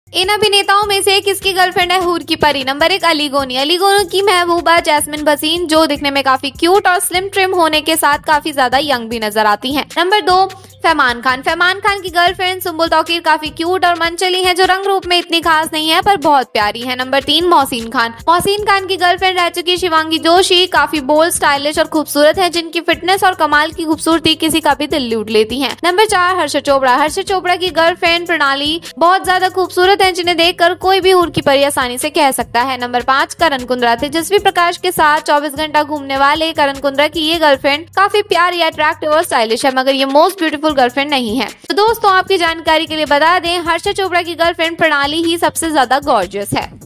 इन अभिनेताओं में से किसकी गर्लफ्रेंड है हूर की परी? नंबर 1 अली गोनी। अली गोनी की महबूबा जैस्मिन भसीन, जो दिखने में काफी क्यूट और स्लिम ट्रिम होने के साथ काफी ज्यादा यंग भी नजर आती हैं। नंबर 2 फरमान खान। फरमान खान की गर्लफ्रेंड सुंबुल तौकीर काफी क्यूट और मनचली हैं, जो रंग रूप में इतनी खास नहीं है पर बहुत प्यारी है। नंबर 3 मोहसिन खान। मोहसिन खान की गर्लफ्रेंड रह चुकी शिवांगी जोशी काफी बोल्ड, स्टाइलिश और खूबसूरत है, जिनकी फिटनेस और कमाल की खूबसूरती किसी का भी दिल लूट लेती है। नंबर 4 हर्षद चोपड़ा। हर्षद चोपड़ा की गर्लफ्रेंड प्रणाली बहुत ज्यादा खूबसूरत है, जिन्हें देखकर कोई भी हूर की परी आसानी से कह सकता है। नंबर 5 करण कुंद्रा। तेजस्वी प्रकाश के साथ 24 घंटा घूमने वाले करण कुंद्रा की ये गर्लफ्रेंड काफी प्यारी, अट्रैक्टिव और स्टाइलिश है, मगर ये मोस्ट ब्यूटीफुल गर्लफ्रेंड नहीं है। तो दोस्तों, आपकी जानकारी के लिए बता दें, हर्षद चोपड़ा की गर्लफ्रेंड प्रणाली ही सबसे ज्यादा गॉर्जियस है।